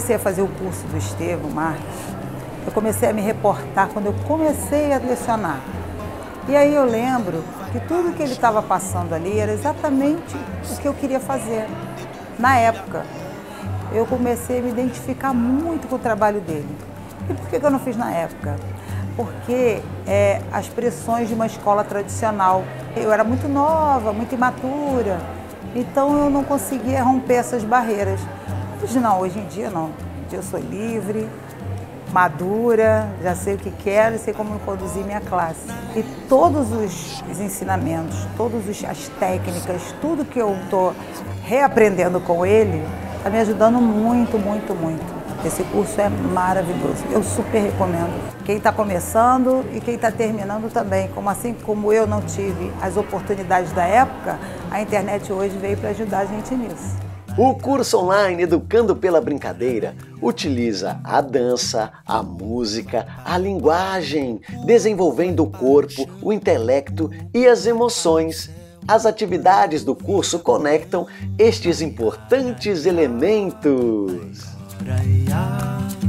comecei a fazer o curso do Estevão Marques, eu comecei a me reportar quando eu comecei a lecionar. E aí eu lembro que tudo que ele estava passando ali era exatamente o que eu queria fazer. Na época, eu comecei a me identificar muito com o trabalho dele. E por que eu não fiz na época? Porque as pressões de uma escola tradicional. Eu era muito nova, muito imatura, então eu não conseguia romper essas barreiras. Hoje não, hoje em dia não. Hoje em dia eu sou livre, madura, já sei o que quero e sei como conduzir minha classe. E todos os ensinamentos, todas as técnicas, tudo que eu estou reaprendendo com ele, está me ajudando muito, muito, muito. Esse curso é maravilhoso, eu super recomendo. Quem está começando e quem está terminando também, assim como eu não tive as oportunidades da época, a internet hoje veio para ajudar a gente nisso. O curso online Educando pela Brincadeira utiliza a dança, a música, a linguagem, desenvolvendo o corpo, o intelecto e as emoções. As atividades do curso conectam estes importantes elementos.